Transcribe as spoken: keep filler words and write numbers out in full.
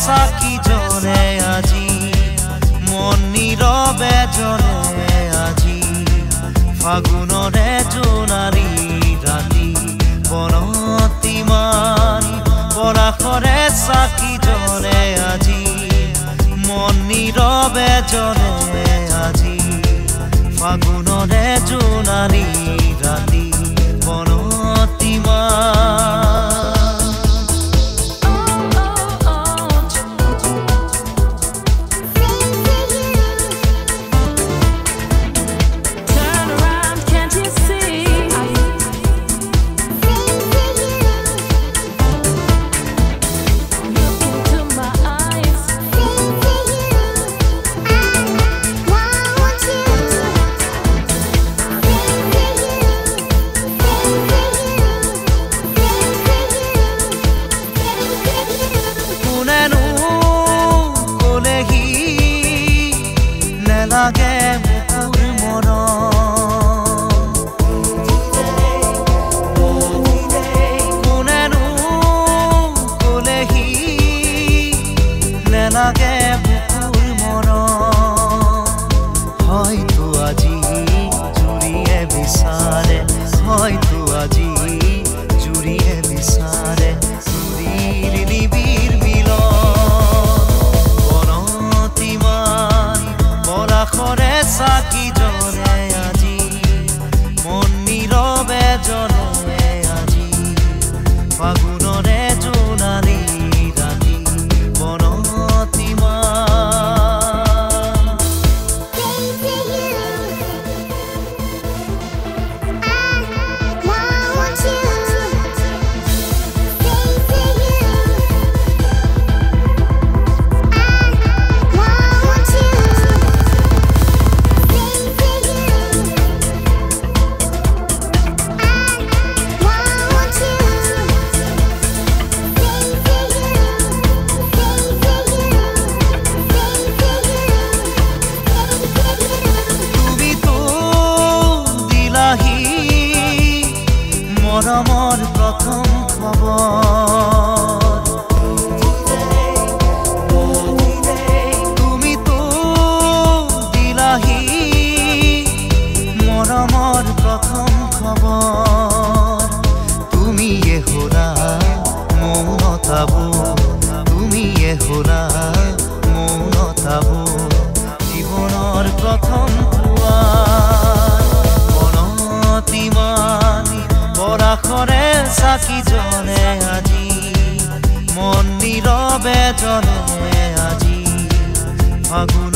চাকি জ্বলে আজি মন নীৰৱে জ্বলে আজি ফাগুনৰে জোনাৰী ৰাতি বনতিমান পৰাশৰে চাকি জ্বলে আজি মন নীৰৱে জ্বলে আজি ফাগুনৰে জোনাৰী ৰাতি বনতিমান লাগে মুকুৰ মৰম কোনেনো কলেহি নেলাগে মুকুৰ মৰম হয়তো আজি জুৰিয়ে বিচাৰে হয়তো আজি জুৰিয়ে বিচাৰে জুৰিৰ নিবিৰ পৰাশৰে চাকি জ্বলে আজি মন নীৰৱে জ্বলে আজি ফাগুনৰে জোনাৰী ৰাতি বনতিমান মৰমৰ প্ৰথম খবৰ তুমিতো দিলাহি মৰমৰ প্ৰথম খবৰ তুমিয়ে হলা মৌনতাবো তুমিয়ে হলা মৌনতাবো জীৱনৰ প্ৰথম পৰাশৰে চাকি জ্বলে আজি মন নীৰৱে জ্বলে আজি ফাগুন